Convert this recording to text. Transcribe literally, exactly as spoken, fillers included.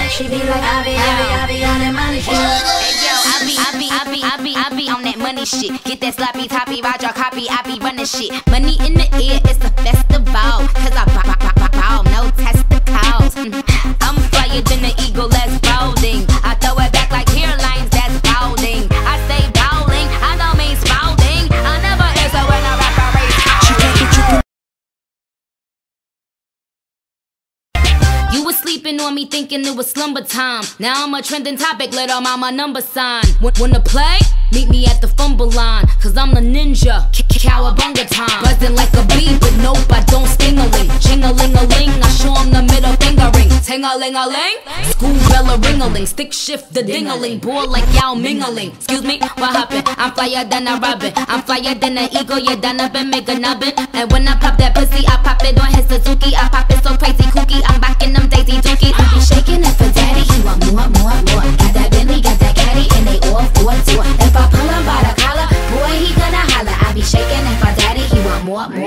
She be like, I be, I be, I be on that money shit. Hey yo, I be, I be, I be, I be, I be on that money shit. Get that sloppy toppy, ride your copy, I be running shit. Money in the air, it's a festival. Cause I bow, bow, bow, bow, no testicles. I'm flyer than the eagle, that's balding. I throw it back like hairlines, that's balding. I say bowling, I don't mean spalding. I never answer when I rap, I raise howling. You was sleeping on me thinking it was slumber time. Now I'm a trending topic, let all my number sign. Wanna play? Meet me at the fumble line. Cause I'm the ninja, cowabunga time. Buzzing like a bee, but nope, I don't sting-a-ling. Ching-a-ling-a-ling, I show 'em the middle finger ring. Ting-a-ling-a-ling, school bell a ring-a-ling. Stick shift the ding-a-ling, boy like y'all mingling. Excuse me, what happened? I'm flyer than a robin. I'm flyer than an eagle, you done up and make a nubbin. And when I pop that pussy, I pop it on his Suzuki. I pop it so crazy kooky, I'm back in them Daisy Dookie. I be shaking it for daddy, he want more, more, more. Got that Bentley, got that caddy, and they all for tour. If I pull him by the collar, boy, he gonna holler. I be shaking it for daddy, he want more, more.